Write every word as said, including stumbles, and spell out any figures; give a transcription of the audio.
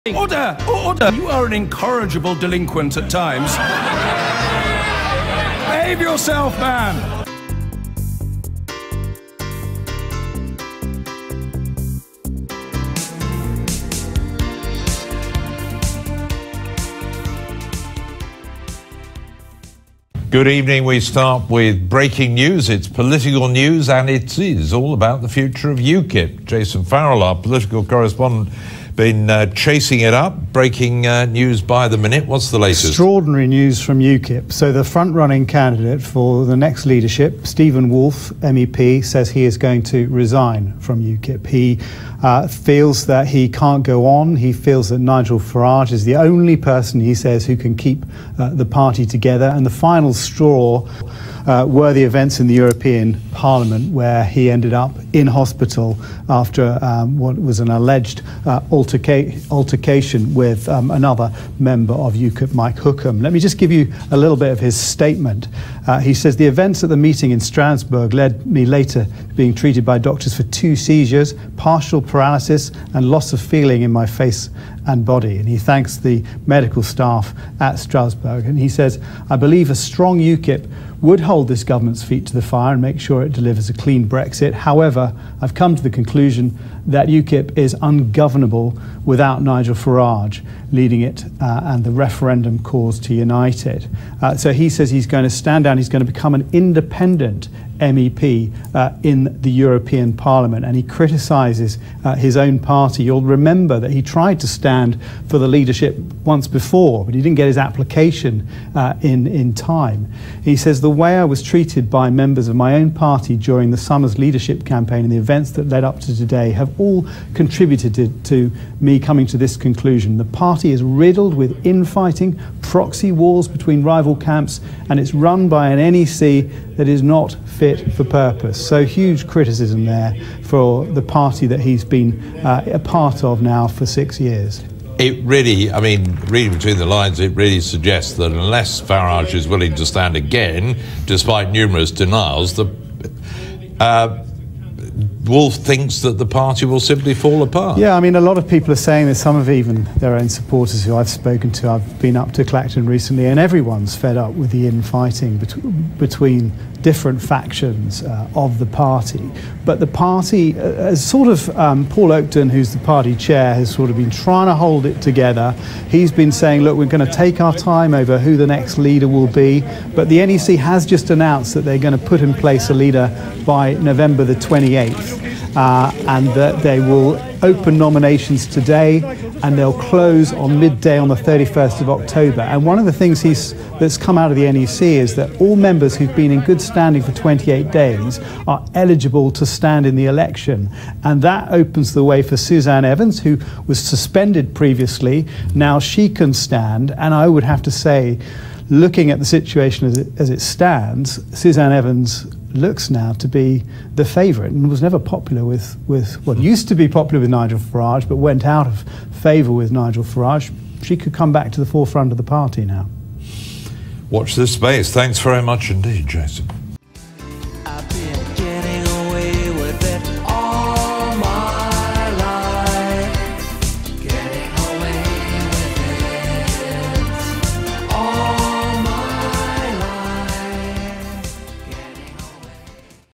Order! Order! You are an incorrigible delinquent at times. Behave yourself, man! Good evening. We start with breaking news. It's political news, and it is all about the future of U KIP. Jason Farrell, our political correspondent, been uh, chasing it up. Breaking uh, news by the minute. What's the latest? Extraordinary news from U KIP. So the front-running candidate for the next leadership, Stephen Woolfe, M E P, says he is going to resign from U KIP. He uh, feels that he can't go on. He feels that Nigel Farage is the only person, he says, who can keep uh, the party together. And the final straw uh, were the events in the European Parliament, where he ended up in hospital after um, what was an alleged uh, alterca altercation with um, another member of U KIP, Mike Hookham. Let me just give you a little bit of his statement. Uh, he says, "The events at the meeting in Strasbourg led me later to being treated by doctors for two seizures, partial paralysis and loss of feeling in my face and body." And he thanks the medical staff at Strasbourg. And he says, "I believe a strong U KIP would hold this government's feet to the fire and make sure it delivers a clean Brexit. However, I've come to the conclusion that U KIP is ungovernable without Nigel Farage leading it uh, and the referendum cause to unite it." Uh, so he says he's going to stand down, he's going to become an independent M E P uh, in the European Parliament, and he criticises uh, his own party. You'll remember that he tried to stand for the leadership once before, but he didn't get his application uh, in, in time. He says, "The way I was treated by members of my own party during the summer's leadership campaign and the events that led up to today have all contributed to, to me coming to this conclusion. The party is riddled with infighting, proxy wars between rival camps, and it's run by an N E C that is not fit for purpose." So huge criticism there for the party that he's been uh, a part of now for six years. It really, I mean, reading between the lines, it really suggests that unless Farage is willing to stand again, despite numerous denials, the uh, Woolfe thinks that the party will simply fall apart. Yeah, I mean, a lot of people are saying this, some of even their own supporters who I've spoken to. I've been up to Clacton recently, and everyone's fed up with the infighting bet between different factions uh, of the party. But the party, uh, as sort of um, Paul Oakton, who's the party chair, has sort of been trying to hold it together. He's been saying, look, we're going to take our time over who the next leader will be. But the N E C has just announced that they're going to put in place a leader by November the twenty-eighth. Uh, and that they will open nominations today and they'll close on midday on the thirty-first of October. And one of the things he's, that's come out of the N E C is that all members who've been in good standing for twenty-eight days are eligible to stand in the election. And that opens the way for Suzanne Evans, who was suspended previously. Now she can stand, and I would have to say, looking at the situation as it, as it stands, Suzanne Evans looks now to be the favourite, and was never popular with, with what well, used to be popular with Nigel Farage, but went out of favour with Nigel Farage. She could come back to the forefront of the party now. Watch this space. Thanks very much indeed, Jason.